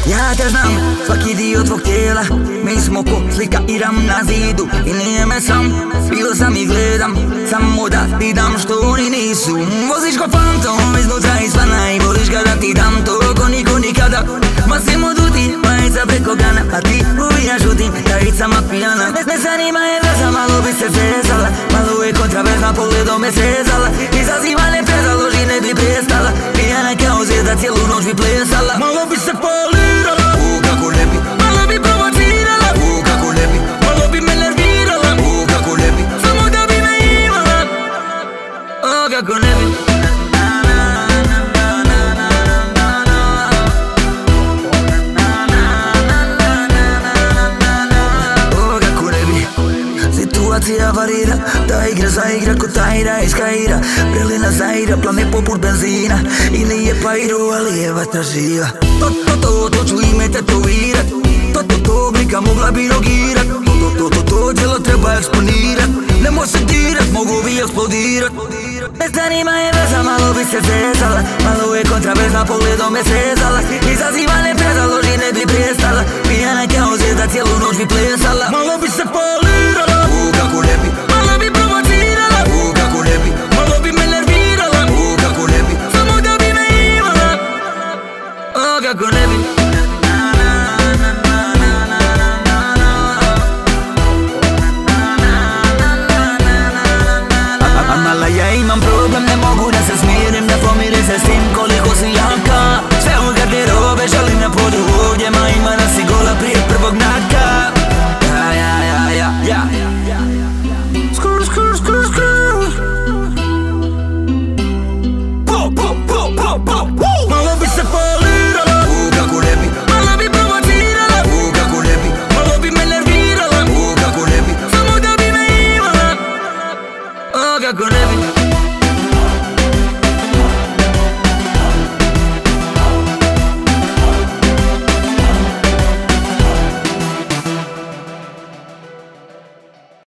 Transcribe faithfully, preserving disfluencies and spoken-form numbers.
Ja te znam, svaki dio tvog tijela. Mi smo ko slika iram na zidu. I nije me sam, bio sam i gledam samo da ti dam što oni nisu. Voziš ko fantom iznutra izvana i voliš ga da ti dam to ko niko nikada. Massimo duti, majica preko gana, a ti uvijaš u tim kajicama pijana. Ne zanima je veza, malo bi se zezala, malo je kontraverzna, pogledom me sezala. Izaziva ne prezaloži, ne bi prestala, pijana kao zvijezda, cijelu noć bi plesala. Malo bi se polirala, u kako ne bi, malo bi provocirala, u kako ne bi, malo bi me nervirala, u kako ne bi, samo da bi me imala, o kako ne bi. Situacija varira, da igra zaigra ko tajra iz Kaira. Prelina zaira, plane poput benzina. I nije pairu, ali je vatra živa. To, to, to, to ću ime tetovirat. To, to, to, blika mogla bi rogirat. To, to, to, to, to, djelo treba eksponirat. Nemoj se dirat, mogu bi eksplodirat. Ne zanima je veza, malo bi se zezala, malo je kontraverzna, pogledom me sezala. Izaziva ne prezaloži, ne bi prestala, pijana kao zvijezda, cijelu noć bi plesala. Malo bi se polirala,